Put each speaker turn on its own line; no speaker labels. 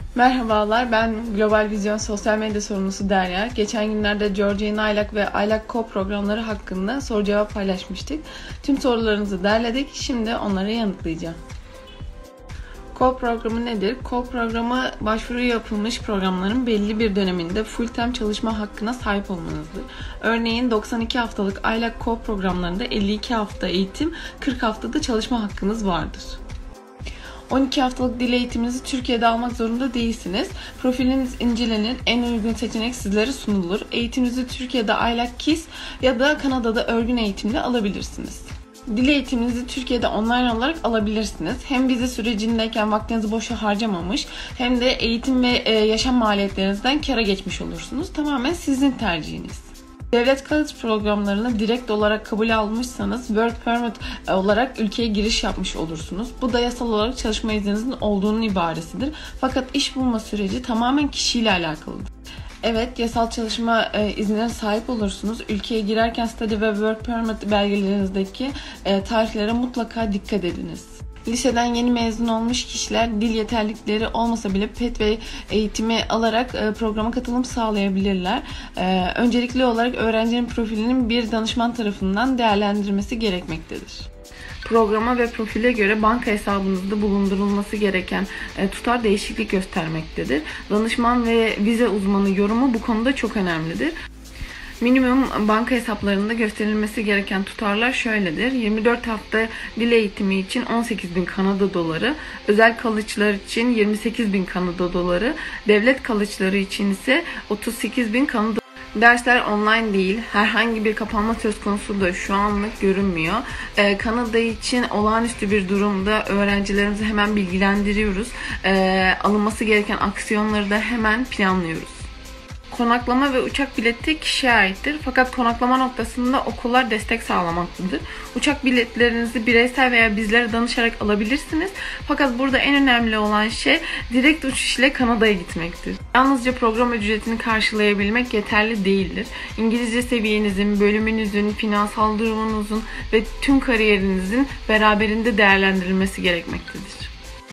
Merhabalar, ben Global Vizyon Sosyal Medya Sorumlusu Derya. Geçen günlerde Georgian Aylak ve Aylak Co programları hakkında soru cevap paylaşmıştık. Tüm sorularınızı derledik, şimdi onları yanıtlayacağım. Co programı nedir? Co programı başvuru yapılmış programların belli bir döneminde full-time çalışma hakkına sahip olmanızdır. Örneğin 92 haftalık Aylak Co programlarında 52 hafta eğitim, 40 haftada çalışma hakkınız vardır. 12 haftalık dil eğitiminizi Türkiye'de almak zorunda değilsiniz. Profiliniz incelenir, en uygun seçenek sizlere sunulur. Eğitiminizi Türkiye'de Aylak KİS ya da Kanada'da örgün eğitimde alabilirsiniz. Dil eğitiminizi Türkiye'de online olarak alabilirsiniz. Hem vize sürecindeyken vaktinizi boşa harcamamış hem de eğitim ve yaşam maliyetlerinizden kâra geçmiş olursunuz. Tamamen sizin tercihiniz. Devlet college programlarını direkt olarak kabul almışsanız Work Permit olarak ülkeye giriş yapmış olursunuz. Bu da yasal olarak çalışma izninizin olduğunun ibaresidir. Fakat iş bulma süreci tamamen kişiyle alakalıdır. Evet, yasal çalışma iznine sahip olursunuz. Ülkeye girerken study ve work permit belgelerinizdeki tarihlere mutlaka dikkat ediniz. Liseden yeni mezun olmuş kişiler dil yeterlilikleri olmasa bile PET eğitimi alarak programa katılım sağlayabilirler. Öncelikli olarak öğrencinin profilinin bir danışman tarafından değerlendirilmesi gerekmektedir. Programa ve profile göre banka hesabınızda bulundurulması gereken tutar değişiklik göstermektedir. Danışman ve vize uzmanı yorumu bu konuda çok önemlidir. Minimum banka hesaplarında gösterilmesi gereken tutarlar şöyledir. 24 hafta dil eğitimi için 18.000 Kanada doları, özel kalıçlar için 28.000 Kanada doları, devlet kalıçları için ise 38.000 Kanada doları. Dersler online değil. Herhangi bir kapanma söz konusu da şu anlık görünmüyor. Kanada için olağanüstü bir durumda öğrencilerimizi hemen bilgilendiriyoruz. Alınması gereken aksiyonları da hemen planlıyoruz. Konaklama ve uçak bileti kişiye aittir. Fakat konaklama noktasında okullar destek sağlamaktadır. Uçak biletlerinizi bireysel veya bizlere danışarak alabilirsiniz. Fakat burada en önemli olan şey direkt uçuş ile Kanada'ya gitmektir. Yalnızca program ücretini karşılayabilmek yeterli değildir. İngilizce seviyenizin, bölümünüzün, finansal durumunuzun ve tüm kariyerinizin beraberinde değerlendirilmesi gerekmektedir.